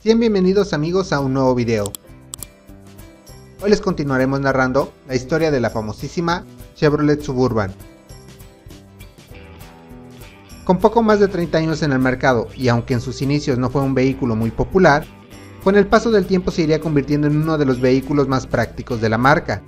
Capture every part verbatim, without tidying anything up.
Sean bienvenidos amigos a un nuevo video. Hoy les continuaremos narrando la historia de la famosísima Chevrolet Suburban. Con poco más de treinta años en el mercado y aunque en sus inicios no fue un vehículo muy popular, con el paso del tiempo se iría convirtiendo en uno de los vehículos más prácticos de la marca.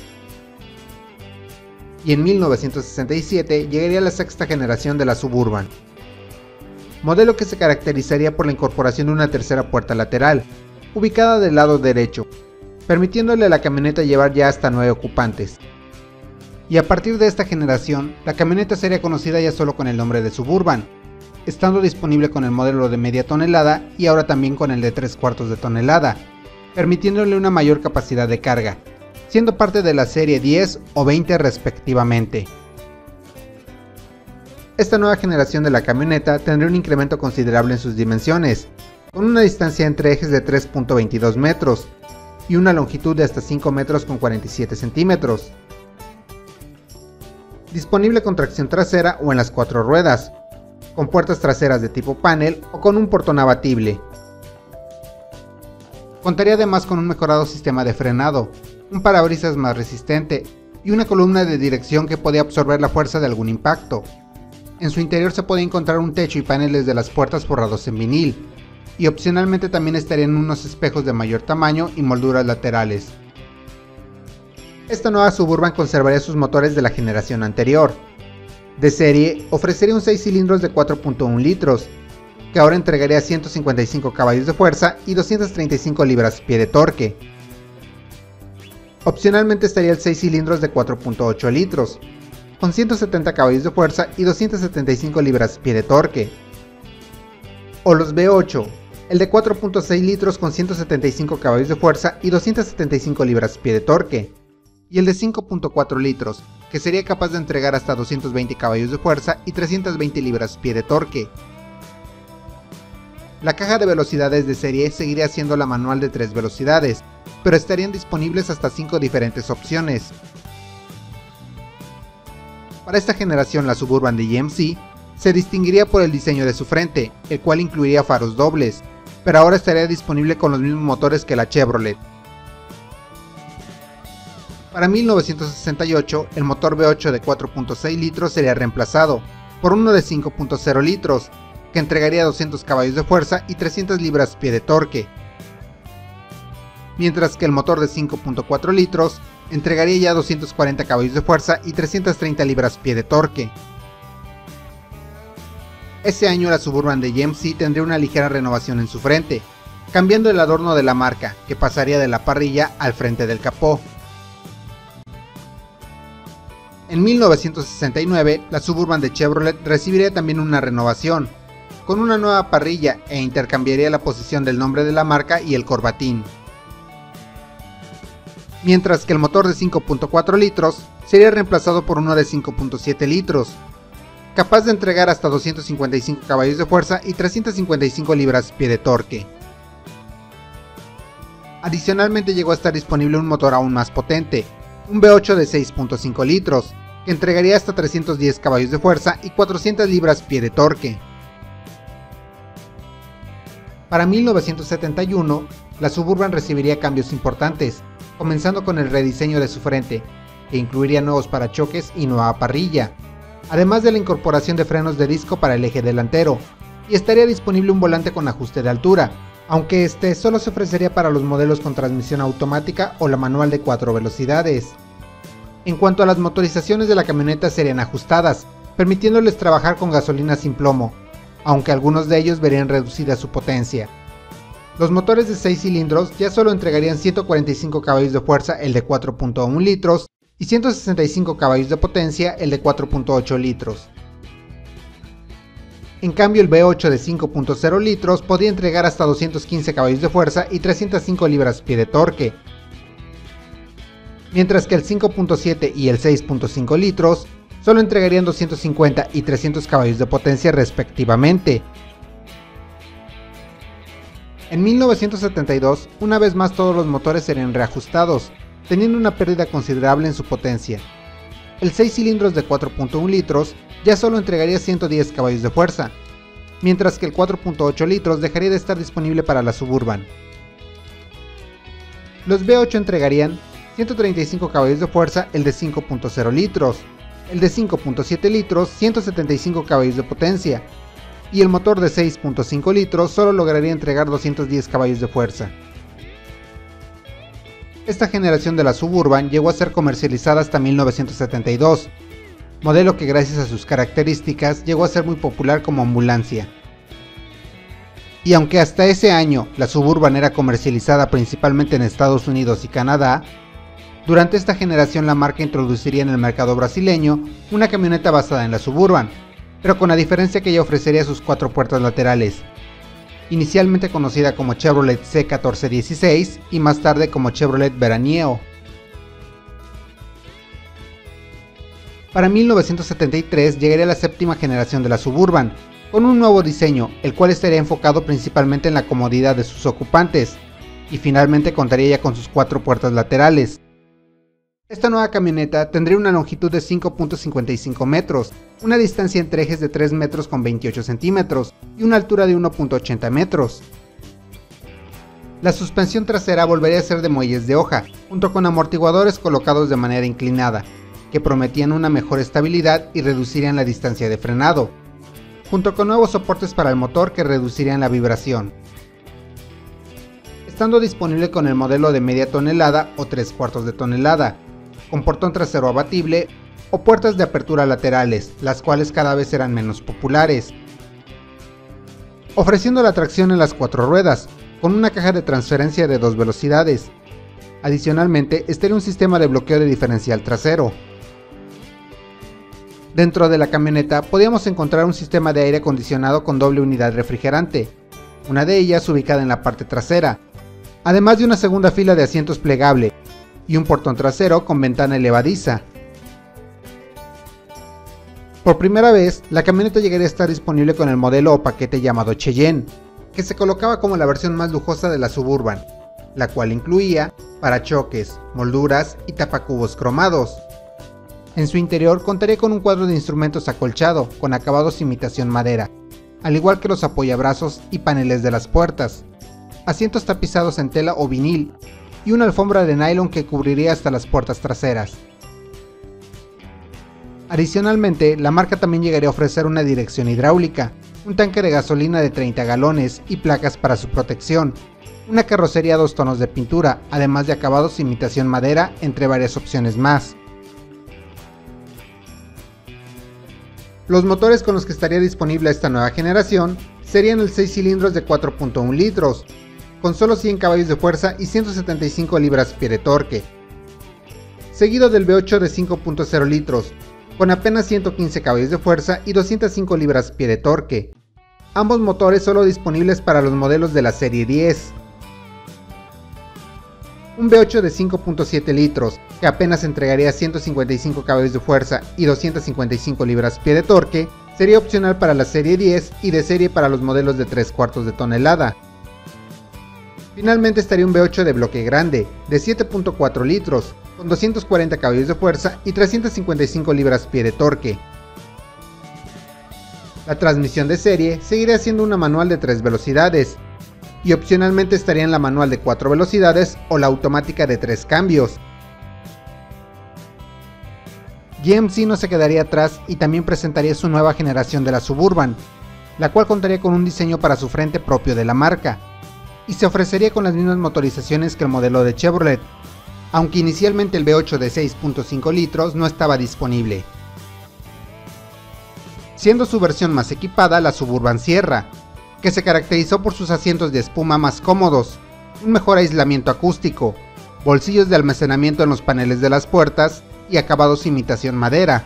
Y en mil novecientos sesenta y siete llegaría la sexta generación de la Suburban, modelo que se caracterizaría por la incorporación de una tercera puerta lateral, ubicada del lado derecho, permitiéndole a la camioneta llevar ya hasta nueve ocupantes. Y a partir de esta generación, la camioneta sería conocida ya solo con el nombre de Suburban, estando disponible con el modelo de media tonelada y ahora también con el de tres cuartos de tonelada, permitiéndole una mayor capacidad de carga, siendo parte de la serie diez o veinte respectivamente. Esta nueva generación de la camioneta tendría un incremento considerable en sus dimensiones, con una distancia entre ejes de tres punto veintidós metros y una longitud de hasta cinco metros con cuarenta y siete centímetros. Disponible con tracción trasera o en las cuatro ruedas, con puertas traseras de tipo panel o con un portón abatible. Contaría además con un mejorado sistema de frenado, un parabrisas más resistente y una columna de dirección que podía absorber la fuerza de algún impacto. En su interior se puede encontrar un techo y paneles de las puertas forrados en vinil, y opcionalmente también estarían unos espejos de mayor tamaño y molduras laterales. Esta nueva Suburban conservaría sus motores de la generación anterior. De serie, ofrecería un seis cilindros de cuatro punto uno litros, que ahora entregaría ciento cincuenta y cinco caballos de fuerza y doscientas treinta y cinco libras-pie de torque. Opcionalmente estaría el seis cilindros de cuatro punto ocho litros, con ciento setenta caballos de fuerza y doscientas setenta y cinco libras-pie de torque. O los V ocho, el de cuatro punto seis litros con ciento setenta y cinco caballos de fuerza y doscientas setenta y cinco libras-pie de torque. Y el de cinco punto cuatro litros, que sería capaz de entregar hasta doscientos veinte caballos de fuerza y trescientas veinte libras-pie de torque. La caja de velocidades de serie seguiría siendo la manual de tres velocidades, pero estarían disponibles hasta cinco diferentes opciones. Para esta generación la Suburban de G M C se distinguiría por el diseño de su frente, el cual incluiría faros dobles, pero ahora estaría disponible con los mismos motores que la Chevrolet. Para mil novecientos sesenta y ocho el motor V ocho de cuatro punto seis litros sería reemplazado por uno de cinco punto cero litros, que entregaría doscientos caballos de fuerza y trescientas libras-pie de torque, mientras que el motor de cinco punto cuatro litros entregaría ya doscientos cuarenta caballos de fuerza y trescientas treinta libras-pie de torque. Ese año la Suburban de G M C tendría una ligera renovación en su frente, cambiando el adorno de la marca, que pasaría de la parrilla al frente del capó. En mil novecientos sesenta y nueve la Suburban de Chevrolet recibiría también una renovación, con una nueva parrilla e intercambiaría la posición del nombre de la marca y el corbatín. Mientras que el motor de cinco punto cuatro litros sería reemplazado por uno de cinco punto siete litros, capaz de entregar hasta doscientos cincuenta y cinco caballos de fuerza y trescientas cincuenta y cinco libras-pie de torque. Adicionalmente llegó a estar disponible un motor aún más potente, un V ocho de seis punto cinco litros, que entregaría hasta trescientos diez caballos de fuerza y cuatrocientas libras-pie de torque. Para mil novecientos setenta y uno, la Suburban recibiría cambios importantes, comenzando con el rediseño de su frente, que incluiría nuevos parachoques y nueva parrilla, además de la incorporación de frenos de disco para el eje delantero, y estaría disponible un volante con ajuste de altura, aunque este solo se ofrecería para los modelos con transmisión automática o la manual de cuatro velocidades. En cuanto a las motorizaciones de la camioneta serían ajustadas, permitiéndoles trabajar con gasolina sin plomo, aunque algunos de ellos verían reducida su potencia. Los motores de seis cilindros ya solo entregarían ciento cuarenta y cinco caballos de fuerza el de cuatro punto uno litros y ciento sesenta y cinco caballos de potencia el de cuatro punto ocho litros. En cambio el V ocho de cinco punto cero litros podía entregar hasta doscientos quince caballos de fuerza y trescientas cinco libras-pie de torque, mientras que el cinco punto siete y el seis punto cinco litros solo entregarían doscientos cincuenta y trescientos caballos de potencia respectivamente. En mil novecientos setenta y dos, una vez más todos los motores serían reajustados, teniendo una pérdida considerable en su potencia. El seis cilindros de cuatro punto uno litros ya solo entregaría ciento diez caballos de fuerza, mientras que el cuatro punto ocho litros dejaría de estar disponible para la Suburban. Los V ocho entregarían ciento treinta y cinco caballos de fuerza, el de cinco punto cero litros, el de cinco punto siete litros ciento setenta y cinco caballos de potencia, y el motor de seis punto cinco litros solo lograría entregar doscientos diez caballos de fuerza. Esta generación de la Suburban llegó a ser comercializada hasta mil novecientos setenta y dos, modelo que gracias a sus características llegó a ser muy popular como ambulancia. Y aunque hasta ese año la Suburban era comercializada principalmente en Estados Unidos y Canadá, durante esta generación la marca introduciría en el mercado brasileño una camioneta basada en la Suburban, pero con la diferencia que ella ofrecería sus cuatro puertas laterales, inicialmente conocida como Chevrolet C catorce dieciséis y más tarde como Chevrolet Veraneo. Para mil novecientos setenta y tres llegaría la séptima generación de la Suburban, con un nuevo diseño, el cual estaría enfocado principalmente en la comodidad de sus ocupantes, y finalmente contaría ya con sus cuatro puertas laterales. Esta nueva camioneta tendría una longitud de cinco punto cincuenta y cinco metros, una distancia entre ejes de tres metros con veintiocho centímetros y una altura de uno punto ochenta metros. La suspensión trasera volvería a ser de muelles de hoja, junto con amortiguadores colocados de manera inclinada, que prometían una mejor estabilidad y reducirían la distancia de frenado, junto con nuevos soportes para el motor que reducirían la vibración. Estando disponible con el modelo de media tonelada o tres cuartos de tonelada, con portón trasero abatible o puertas de apertura laterales, las cuales cada vez eran menos populares, ofreciendo la tracción en las cuatro ruedas, con una caja de transferencia de dos velocidades. Adicionalmente, estaría un sistema de bloqueo de diferencial trasero. Dentro de la camioneta podíamos encontrar un sistema de aire acondicionado con doble unidad refrigerante, una de ellas ubicada en la parte trasera, además de una segunda fila de asientos plegable y un portón trasero con ventana elevadiza. Por primera vez, la camioneta llegaría a estar disponible con el modelo o paquete llamado Cheyenne, que se colocaba como la versión más lujosa de la Suburban, la cual incluía parachoques, molduras y tapacubos cromados. En su interior contaría con un cuadro de instrumentos acolchado con acabados imitación madera, al igual que los apoyabrazos y paneles de las puertas, asientos tapizados en tela o vinil y una alfombra de nylon que cubriría hasta las puertas traseras. Adicionalmente, la marca también llegaría a ofrecer una dirección hidráulica, un tanque de gasolina de treinta galones y placas para su protección, una carrocería a dos tonos de pintura, además de acabados imitación madera, entre varias opciones más. Los motores con los que estaría disponible esta nueva generación serían el seis cilindros de cuatro punto uno litros, con solo cien caballos de fuerza y ciento setenta y cinco libras-pie de torque, seguido del V ocho de cinco punto cero litros, con apenas ciento quince caballos de fuerza y doscientas cinco libras-pie de torque, ambos motores solo disponibles para los modelos de la serie diez. Un V ocho de cinco punto siete litros, que apenas entregaría ciento cincuenta y cinco caballos de fuerza y doscientas cincuenta y cinco libras-pie de torque, sería opcional para la serie diez y de serie para los modelos de tres cuartos de tonelada. Finalmente estaría un V ocho de bloque grande, de siete punto cuatro litros, con doscientos cuarenta caballos de fuerza y trescientas cincuenta y cinco libras-pie de torque. La transmisión de serie seguiría siendo una manual de tres velocidades, y opcionalmente estarían la manual de cuatro velocidades o la automática de tres cambios. G M C no se quedaría atrás y también presentaría su nueva generación de la Suburban, la cual contaría con un diseño para su frente propio de la marca, y se ofrecería con las mismas motorizaciones que el modelo de Chevrolet, aunque inicialmente el V ocho de seis punto cinco litros no estaba disponible, siendo su versión más equipada la Suburban Sierra, que se caracterizó por sus asientos de espuma más cómodos, un mejor aislamiento acústico, bolsillos de almacenamiento en los paneles de las puertas y acabados imitación madera.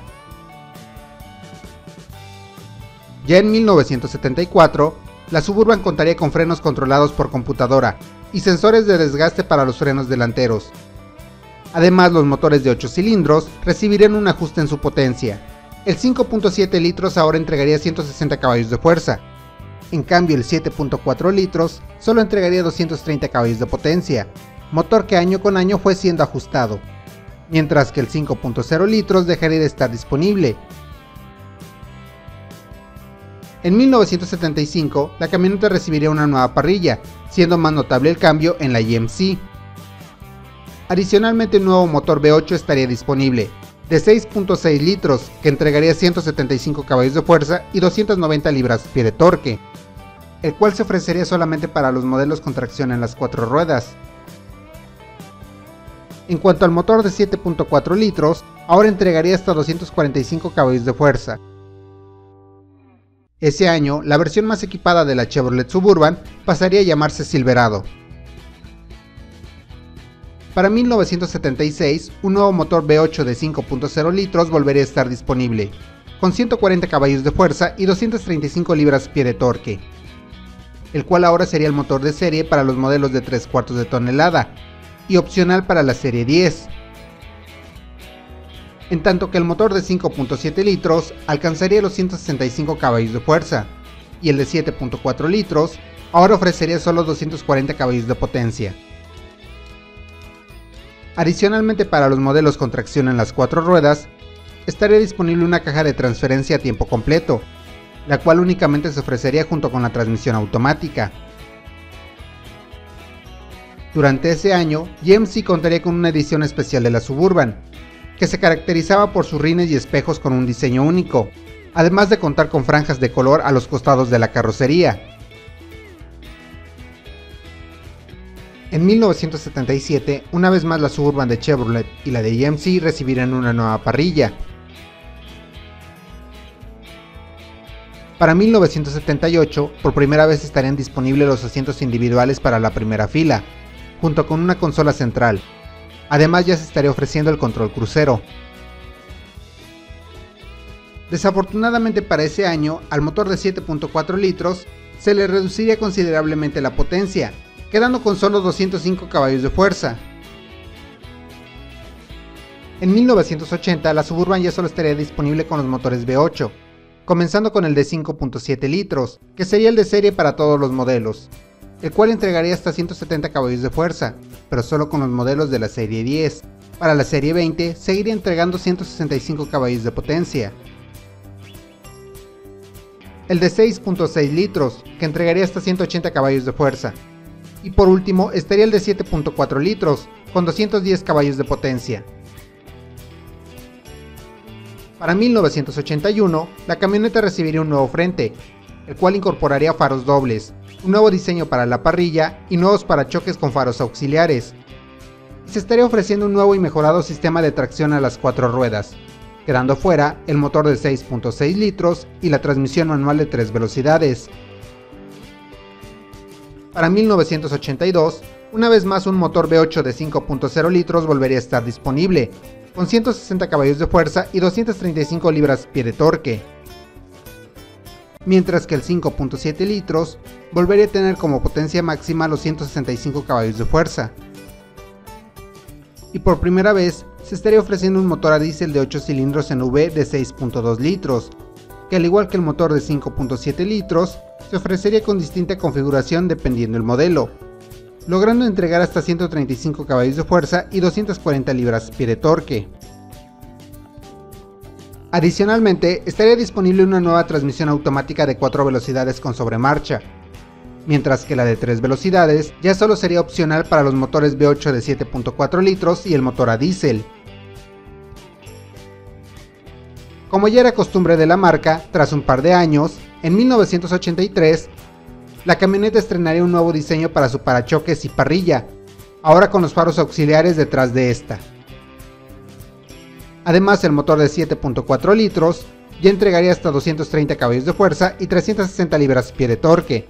Ya en mil novecientos setenta y cuatro, la Suburban contaría con frenos controlados por computadora y sensores de desgaste para los frenos delanteros. Además, los motores de ocho cilindros recibirían un ajuste en su potencia. El cinco punto siete litros ahora entregaría ciento sesenta caballos de fuerza, en cambio el siete punto cuatro litros solo entregaría doscientos treinta caballos de potencia, motor que año con año fue siendo ajustado, mientras que el cinco punto cero litros dejaría de estar disponible. En mil novecientos setenta y cinco, la camioneta recibiría una nueva parrilla, siendo más notable el cambio en la G M C. Adicionalmente, un nuevo motor V ocho estaría disponible, de seis punto seis litros, que entregaría ciento setenta y cinco caballos de fuerza y doscientas noventa libras-pie de torque, el cual se ofrecería solamente para los modelos con tracción en las cuatro ruedas. En cuanto al motor de siete punto cuatro litros, ahora entregaría hasta doscientos cuarenta y cinco caballos de fuerza. Ese año, la versión más equipada de la Chevrolet Suburban pasaría a llamarse Silverado. Para mil novecientos setenta y seis, un nuevo motor V ocho de cinco punto cero litros volvería a estar disponible, con ciento cuarenta caballos de fuerza y doscientas treinta y cinco libras-pie de torque, el cual ahora sería el motor de serie para los modelos de tres cuartos de tonelada y opcional para la serie diez. En tanto que el motor de cinco punto siete litros alcanzaría los ciento sesenta y cinco caballos de fuerza, y el de siete punto cuatro litros ahora ofrecería solo doscientos cuarenta caballos de potencia. Adicionalmente, para los modelos con tracción en las cuatro ruedas, estaría disponible una caja de transferencia a tiempo completo, la cual únicamente se ofrecería junto con la transmisión automática. Durante ese año, G M C contaría con una edición especial de la Suburban, que se caracterizaba por sus rines y espejos con un diseño único, además de contar con franjas de color a los costados de la carrocería. En mil novecientos setenta y siete, una vez más la Suburban de Chevrolet y la de G M C recibirían una nueva parrilla. Para mil novecientos setenta y ocho, por primera vez estarían disponibles los asientos individuales para la primera fila, junto con una consola central. Además, ya se estaría ofreciendo el control crucero. Desafortunadamente para ese año, al motor de siete punto cuatro litros se le reduciría considerablemente la potencia, quedando con solo doscientos cinco caballos de fuerza. En mil novecientos ochenta, la Suburban ya solo estaría disponible con los motores V ocho, comenzando con el de cinco punto siete litros, que sería el de serie para todos los modelos, el cual entregaría hasta ciento setenta caballos de fuerza, pero solo con los modelos de la serie diez. Para la serie veinte seguiría entregando ciento sesenta y cinco caballos de potencia. El de seis punto seis litros, que entregaría hasta ciento ochenta caballos de fuerza. Y por último estaría el de siete punto cuatro litros, con doscientos diez caballos de potencia. Para mil novecientos ochenta y uno, la camioneta recibiría un nuevo frente, el cual incorporaría faros dobles, un nuevo diseño para la parrilla y nuevos parachoques con faros auxiliares. Se estaría ofreciendo un nuevo y mejorado sistema de tracción a las cuatro ruedas, quedando fuera el motor de seis punto seis litros y la transmisión manual de tres velocidades. Para mil novecientos ochenta y dos, una vez más un motor V ocho de cinco punto cero litros volvería a estar disponible, con ciento sesenta caballos de fuerza y doscientas treinta y cinco libras-pie de torque. Mientras que el cinco punto siete litros volvería a tener como potencia máxima los ciento sesenta y cinco caballos de fuerza. Y por primera vez se estaría ofreciendo un motor a diésel de ocho cilindros en V de seis punto dos litros, que al igual que el motor de cinco punto siete litros, se ofrecería con distinta configuración dependiendo del modelo, logrando entregar hasta ciento treinta y cinco caballos de fuerza y doscientas cuarenta libras-pie de torque. Adicionalmente, estaría disponible una nueva transmisión automática de cuatro velocidades con sobremarcha, mientras que la de tres velocidades ya solo sería opcional para los motores V ocho de siete punto cuatro litros y el motor a diésel. Como ya era costumbre de la marca, tras un par de años, en mil novecientos ochenta y tres, la camioneta estrenaría un nuevo diseño para su parachoques y parrilla, ahora con los faros auxiliares detrás de esta. Además, el motor de siete punto cuatro litros ya entregaría hasta doscientos treinta caballos de fuerza y trescientas sesenta libras-pie de torque.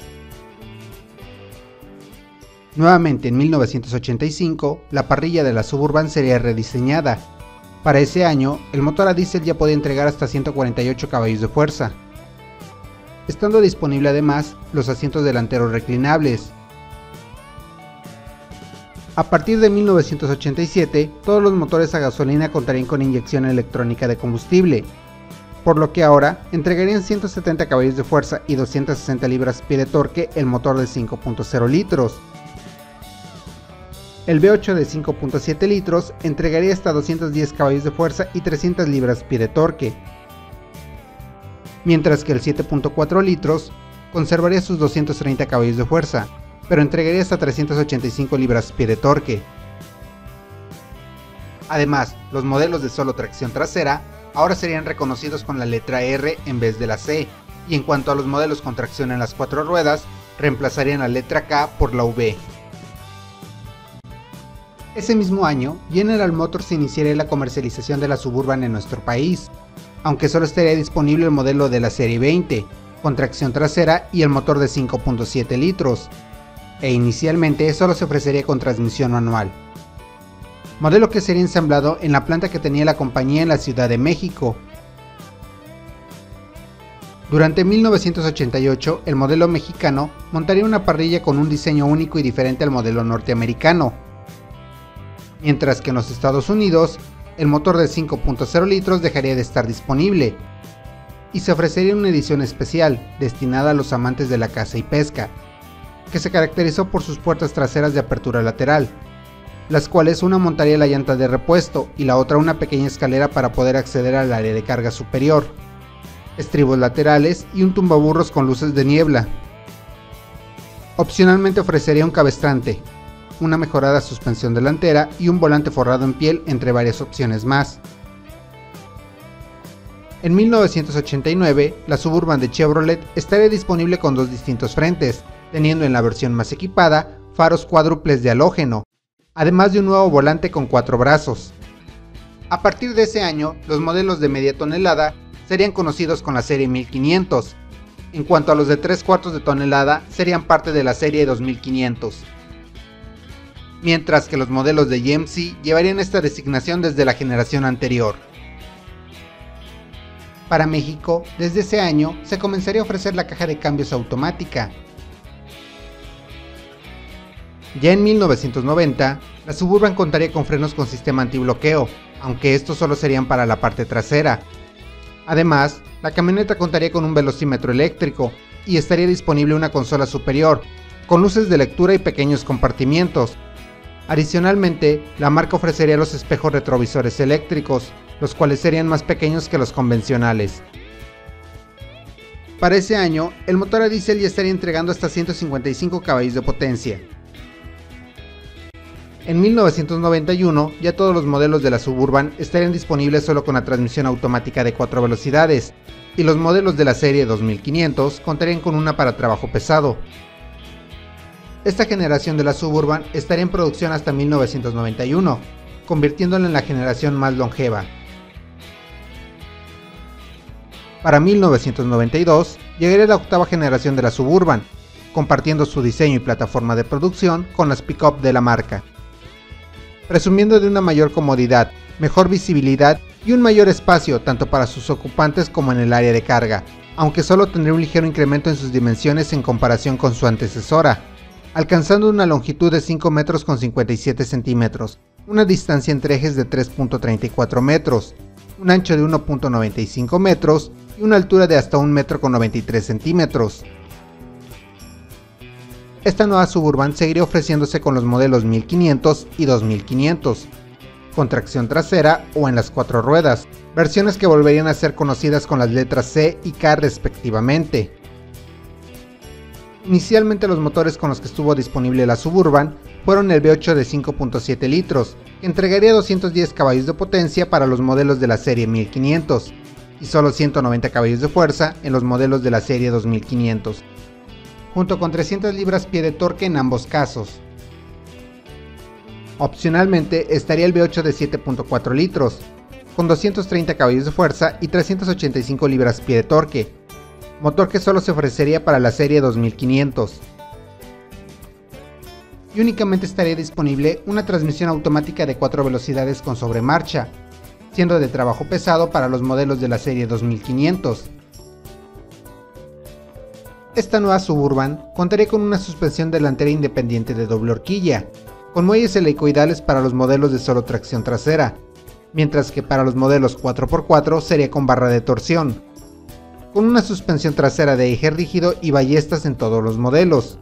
Nuevamente en mil novecientos ochenta y cinco, la parrilla de la Suburban sería rediseñada. Para ese año, el motor a diésel ya podía entregar hasta ciento cuarenta y ocho caballos de fuerza, estando disponible además los asientos delanteros reclinables. A partir de mil novecientos ochenta y siete, todos los motores a gasolina contarían con inyección electrónica de combustible, por lo que ahora entregarían ciento setenta caballos de fuerza y doscientas sesenta libras-pie de torque el motor de cinco punto cero litros. El V ocho de cinco punto siete litros entregaría hasta doscientos diez caballos de fuerza y trescientas libras-pie de torque. mientras que el siete punto cuatro litros conservaría sus doscientos treinta caballos de fuerza, pero entregaría hasta trescientas ochenta y cinco libras-pie de torque. Además, los modelos de solo tracción trasera ahora serían reconocidos con la letra R en vez de la C, y en cuanto a los modelos con tracción en las cuatro ruedas, reemplazarían la letra K por la V. Ese mismo año, General Motors iniciaría la comercialización de la Suburban en nuestro país, aunque solo estaría disponible el modelo de la serie veinte, con tracción trasera y el motor de cinco punto siete litros, e inicialmente solo se ofrecería con transmisión manual. Modelo que sería ensamblado en la planta que tenía la compañía en la Ciudad de México. Durante mil novecientos ochenta y ocho, el modelo mexicano montaría una parrilla con un diseño único y diferente al modelo norteamericano, mientras que en los Estados Unidos, el motor de cinco punto cero litros dejaría de estar disponible, y se ofrecería una edición especial, destinada a los amantes de la caza y pesca, que se caracterizó por sus puertas traseras de apertura lateral, las cuales una montaría la llanta de repuesto y la otra una pequeña escalera para poder acceder al área de carga superior, estribos laterales y un tumbaburros con luces de niebla. Opcionalmente ofrecería un cabestrante, una mejorada suspensión delantera y un volante forrado en piel, entre varias opciones más. En mil novecientos ochenta y nueve, la Suburban de Chevrolet estaría disponible con dos distintos frentes, teniendo en la versión más equipada faros cuádruples de halógeno, además de un nuevo volante con cuatro brazos. A partir de ese año, los modelos de media tonelada serían conocidos con la serie mil quinientos, en cuanto a los de tres cuartos de tonelada serían parte de la serie dos mil quinientos, mientras que los modelos de G M C llevarían esta designación desde la generación anterior. Para México, desde ese año se comenzaría a ofrecer la caja de cambios automática. Ya en mil novecientos noventa, la Suburban contaría con frenos con sistema antibloqueo, aunque estos solo serían para la parte trasera. Además, la camioneta contaría con un velocímetro eléctrico y estaría disponible una consola superior, con luces de lectura y pequeños compartimientos. Adicionalmente, la marca ofrecería los espejos retrovisores eléctricos, los cuales serían más pequeños que los convencionales. Para ese año, el motor a diésel ya estaría entregando hasta ciento cincuenta y cinco caballos de potencia. En mil novecientos noventa y uno, ya todos los modelos de la Suburban estarían disponibles solo con la transmisión automática de cuatro velocidades, y los modelos de la serie dos mil quinientos contarían con una para trabajo pesado. Esta generación de la Suburban estaría en producción hasta mil novecientos noventa y uno, convirtiéndola en la generación más longeva. Para mil novecientos noventa y dos, llegaría la octava generación de la Suburban, compartiendo su diseño y plataforma de producción con las pick-up de la marca, presumiendo de una mayor comodidad, mejor visibilidad y un mayor espacio tanto para sus ocupantes como en el área de carga, aunque solo tendría un ligero incremento en sus dimensiones en comparación con su antecesora, alcanzando una longitud de cinco metros con cincuenta y siete centímetros, una distancia entre ejes de tres punto treinta y cuatro metros, un ancho de uno punto noventa y cinco metros y una altura de hasta un metro con noventa y tres centímetros. Esta nueva Suburban seguiría ofreciéndose con los modelos mil quinientos y dos mil quinientos, con tracción trasera o en las cuatro ruedas, versiones que volverían a ser conocidas con las letras C y K respectivamente. Inicialmente los motores con los que estuvo disponible la Suburban fueron el V ocho de cinco punto siete litros, que entregaría doscientos diez caballos de potencia para los modelos de la serie mil quinientos, y solo ciento noventa caballos de fuerza en los modelos de la serie dos mil quinientos, junto con trescientas libras-pie de torque en ambos casos. Opcionalmente estaría el V ocho de siete punto cuatro litros, con doscientos treinta caballos de fuerza y trescientas ochenta y cinco libras-pie de torque, motor que solo se ofrecería para la serie dos mil quinientos. Y únicamente estaría disponible una transmisión automática de cuatro velocidades con sobremarcha, siendo de trabajo pesado para los modelos de la serie dos mil quinientos. Esta nueva Suburban contaría con una suspensión delantera independiente de doble horquilla, con muelles helicoidales para los modelos de solo tracción trasera, mientras que para los modelos cuatro por cuatro sería con barra de torsión, con una suspensión trasera de eje rígido y ballestas en todos los modelos.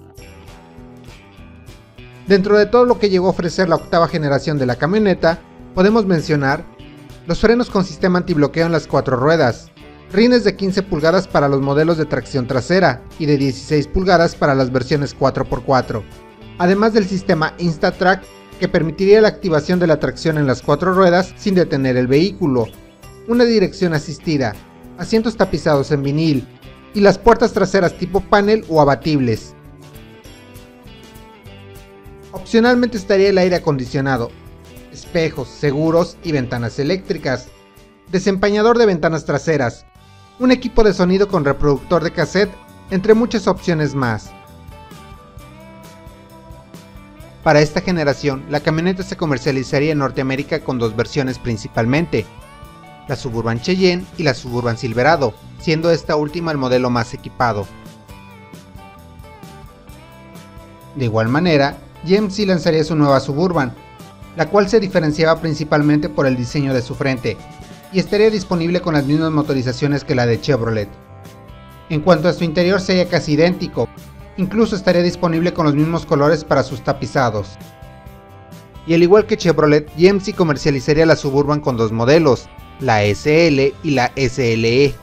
Dentro de todo lo que llegó a ofrecer la octava generación de la camioneta, podemos mencionar los frenos con sistema antibloqueo en las cuatro ruedas, rines de quince pulgadas para los modelos de tracción trasera y de dieciséis pulgadas para las versiones cuatro por cuatro, además del sistema InstaTrack que permitiría la activación de la tracción en las cuatro ruedas sin detener el vehículo, una dirección asistida, asientos tapizados en vinil y las puertas traseras tipo panel o abatibles. Opcionalmente estaría el aire acondicionado, espejos, seguros y ventanas eléctricas, desempañador de ventanas traseras, un equipo de sonido con reproductor de cassette, entre muchas opciones más. Para esta generación, la camioneta se comercializaría en Norteamérica con dos versiones principalmente, la Suburban Cheyenne y la Suburban Silverado, siendo esta última el modelo más equipado. De igual manera, G M C lanzaría su nueva Suburban, la cual se diferenciaba principalmente por el diseño de su frente, y estaría disponible con las mismas motorizaciones que la de Chevrolet. En cuanto a su interior sería casi idéntico, incluso estaría disponible con los mismos colores para sus tapizados. Y al igual que Chevrolet, G M C comercializaría la Suburban con dos modelos, la S L y la S L E.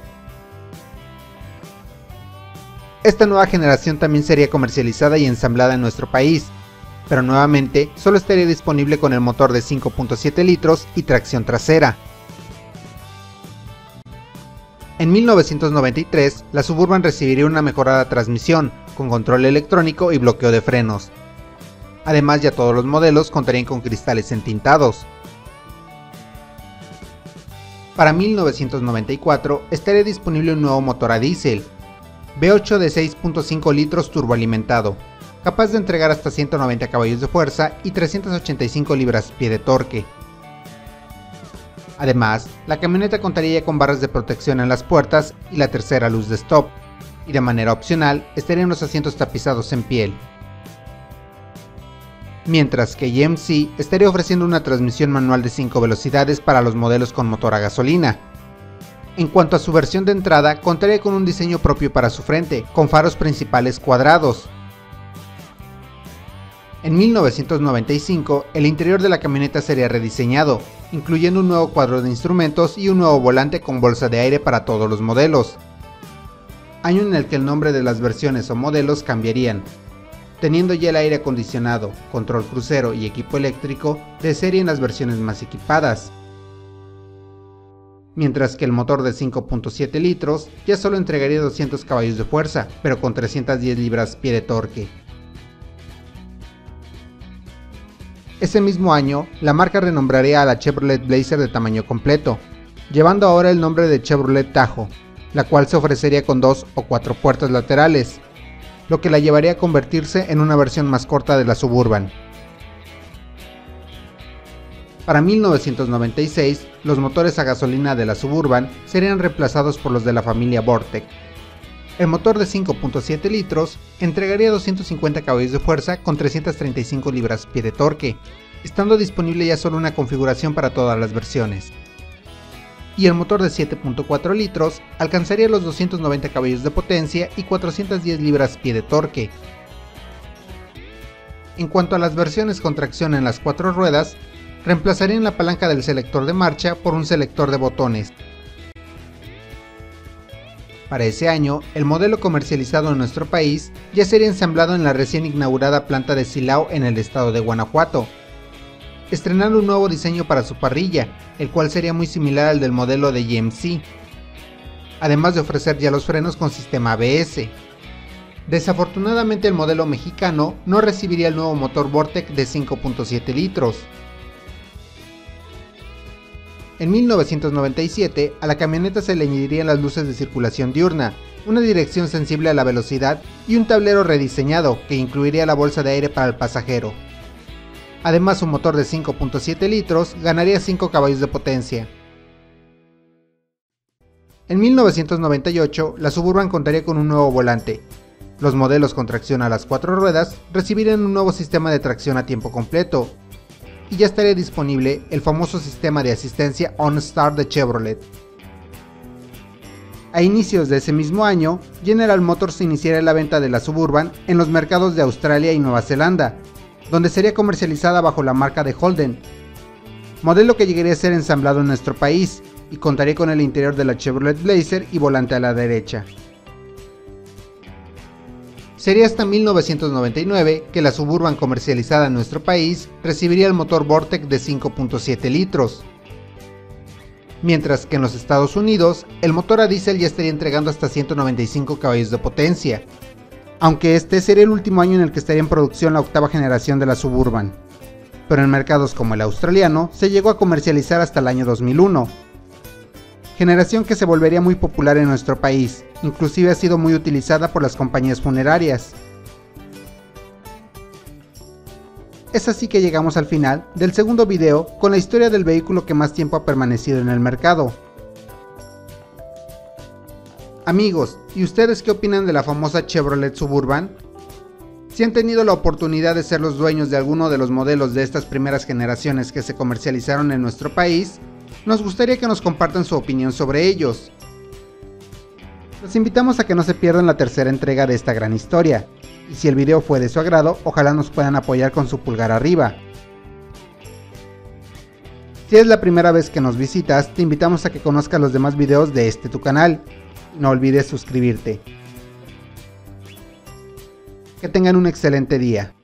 Esta nueva generación también sería comercializada y ensamblada en nuestro país, pero nuevamente solo estaría disponible con el motor de cinco punto siete litros y tracción trasera. En mil novecientos noventa y tres, la Suburban recibiría una mejorada transmisión, con control electrónico y bloqueo de frenos. Además, ya todos los modelos contarían con cristales entintados. Para mil novecientos noventa y cuatro, estaría disponible un nuevo motor a diésel, V ocho de seis punto cinco litros turboalimentado, capaz de entregar hasta ciento noventa caballos de fuerza y trescientas ochenta y cinco libras-pie de torque. Además, la camioneta contaría con barras de protección en las puertas y la tercera luz de stop, y de manera opcional estarían los asientos tapizados en piel. Mientras que G M C estaría ofreciendo una transmisión manual de cinco velocidades para los modelos con motor a gasolina. En cuanto a su versión de entrada, contaría con un diseño propio para su frente, con faros principales cuadrados. En mil novecientos noventa y cinco, el interior de la camioneta sería rediseñado, incluyendo un nuevo cuadro de instrumentos y un nuevo volante con bolsa de aire para todos los modelos, año en el que el nombre de las versiones o modelos cambiarían, teniendo ya el aire acondicionado, control crucero y equipo eléctrico de serie en las versiones más equipadas, mientras que el motor de cinco punto siete litros ya solo entregaría doscientos caballos de fuerza, pero con trescientas diez libras-pie de torque. Ese mismo año, la marca renombraría a la Chevrolet Blazer de tamaño completo, llevando ahora el nombre de Chevrolet Tahoe, la cual se ofrecería con dos o cuatro puertas laterales, lo que la llevaría a convertirse en una versión más corta de la Suburban. Para mil novecientos noventa y seis, los motores a gasolina de la Suburban serían reemplazados por los de la familia Vortec. El motor de cinco punto siete litros entregaría doscientos cincuenta caballos de fuerza con trescientas treinta y cinco libras-pie de torque, estando disponible ya solo una configuración para todas las versiones. Y el motor de siete punto cuatro litros alcanzaría los doscientos noventa caballos de potencia y cuatrocientas diez libras-pie de torque. En cuanto a las versiones con tracción en las cuatro ruedas, reemplazarían la palanca del selector de marcha por un selector de botones. Para ese año, el modelo comercializado en nuestro país ya sería ensamblado en la recién inaugurada planta de Silao en el estado de Guanajuato, estrenando un nuevo diseño para su parrilla, el cual sería muy similar al del modelo de G M C, además de ofrecer ya los frenos con sistema A B S. Desafortunadamente el modelo mexicano no recibiría el nuevo motor Vortec de cinco punto siete litros. En mil novecientos noventa y siete, a la camioneta se le añadirían las luces de circulación diurna, una dirección sensible a la velocidad y un tablero rediseñado que incluiría la bolsa de aire para el pasajero. Además, su motor de cinco punto siete litros ganaría cinco caballos de potencia. En mil novecientos noventa y ocho, la Suburban contaría con un nuevo volante. Los modelos con tracción a las cuatro ruedas recibirían un nuevo sistema de tracción a tiempo completo, y ya estaría disponible el famoso sistema de asistencia OnStar de Chevrolet. A inicios de ese mismo año, General Motors iniciaría la venta de la Suburban en los mercados de Australia y Nueva Zelanda, donde sería comercializada bajo la marca de Holden, modelo que llegaría a ser ensamblado en nuestro país y contaría con el interior de la Chevrolet Blazer y volante a la derecha. Sería hasta mil novecientos noventa y nueve que la Suburban comercializada en nuestro país recibiría el motor Vortec de cinco punto siete litros, mientras que en los Estados Unidos el motor a diésel ya estaría entregando hasta ciento noventa y cinco caballos de potencia, aunque este sería el último año en el que estaría en producción la octava generación de la Suburban, pero en mercados como el australiano se llegó a comercializar hasta el año dos mil uno, generación que se volvería muy popular en nuestro país, inclusive ha sido muy utilizada por las compañías funerarias. Es así que llegamos al final del segundo video con la historia del vehículo que más tiempo ha permanecido en el mercado. Amigos, ¿y ustedes qué opinan de la famosa Chevrolet Suburban? Si han tenido la oportunidad de ser los dueños de alguno de los modelos de estas primeras generaciones que se comercializaron en nuestro país, nos gustaría que nos compartan su opinión sobre ellos. Los invitamos a que no se pierdan la tercera entrega de esta gran historia, y si el video fue de su agrado, ojalá nos puedan apoyar con su pulgar arriba. Si es la primera vez que nos visitas, te invitamos a que conozcas los demás videos de este tu canal, y no olvides suscribirte. Que tengan un excelente día.